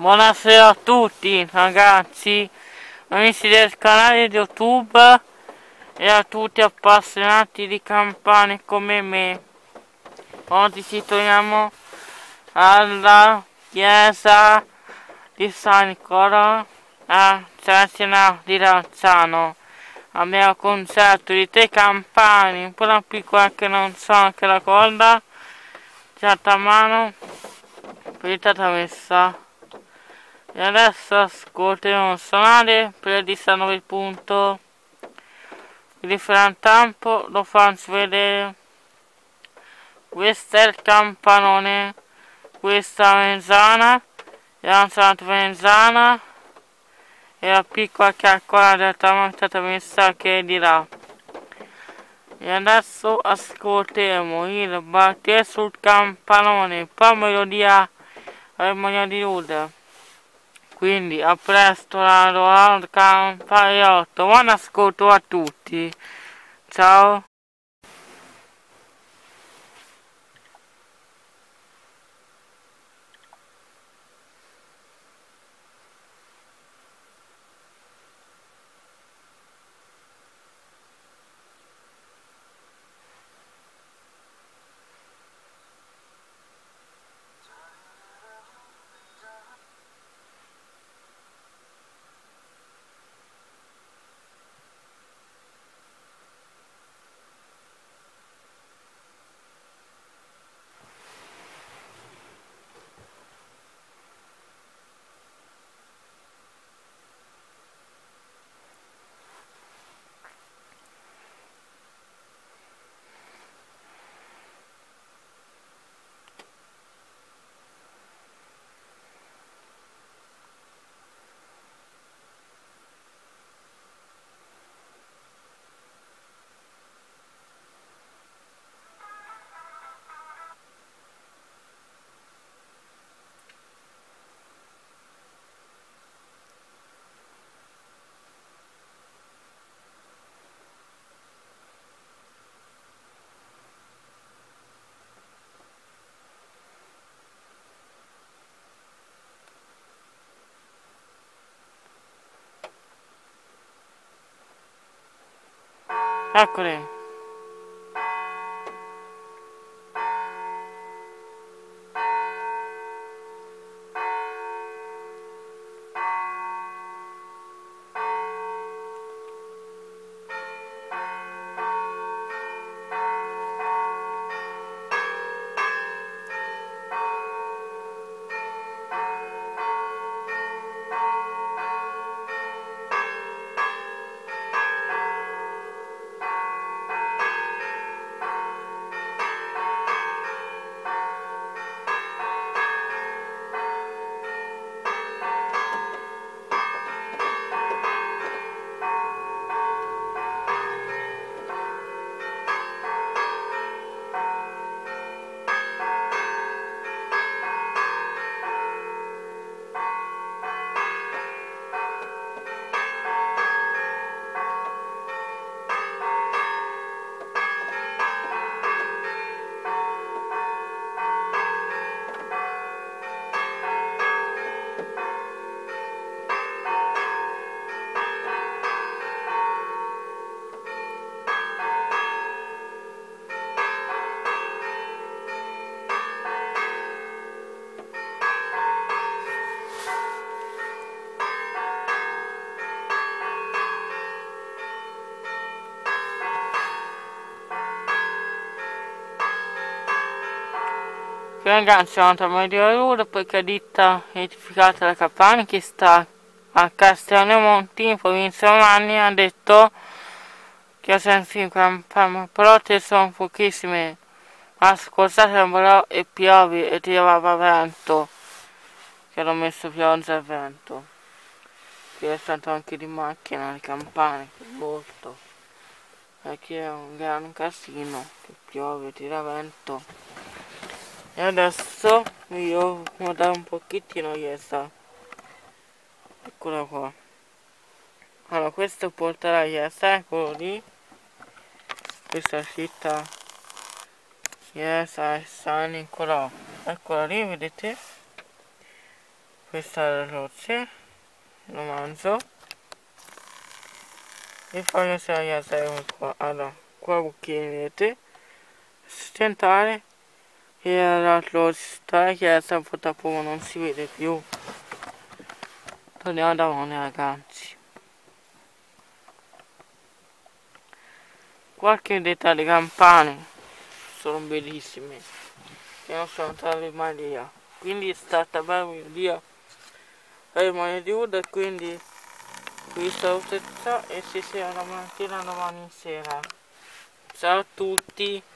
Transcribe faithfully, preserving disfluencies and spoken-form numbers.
Buonasera a tutti ragazzi, amici del canale di YouTube e a tutti appassionati di campane come me. Oggi ci troviamo alla chiesa di San Nicola a Cesena di Razzano. Abbiamo concerto di tre campane, un po' una piccola che non so anche la corda, certa mano, per messa. E adesso ascolteremo suonare per il diciannove punto. Il frantampo lo faccio vedere. Questo è il campanone, questa mezzana, e l'altra mezzana e la piccola calcola del tramontata messa che è di là. E adesso ascolteremo il batter sul campanone, poi melodia armonia di Luda. Quindi a presto al campaiotto, buon ascolto a tutti, ciao! Eccole! Ragazzi, sono andato a Maria Ruda perché ditta edificata la campana che sta a Castello Monti in provincia Romagna ha detto che ho sentito campana, però te sono pochissime. Ascoltate però e piove e tirava vento, che l'ho messo pioggia e vento, che è stato anche di macchina le campane, molto, perché è un gran casino, che piove, tira vento. E adesso io vado un pochettino Iesa, eccola qua. Allora questo porterà a Iesa, eccolo lì, questa città Iesa e San Nicolò, eccola lì, vedete? questa è la roce, lo mangio e poi che se la serve qua. Allora, qua bucchini vedete, stentare e l'altro sta che è un po' troppo non si vede più. Torniamo davanti ragazzi. Qualche dettaglio, campane sono bellissime e non sono andate mai via, quindi è stata bella via per mai di Uda, quindi qui saluto e si sera la mattina domani sera. Ciao a tutti.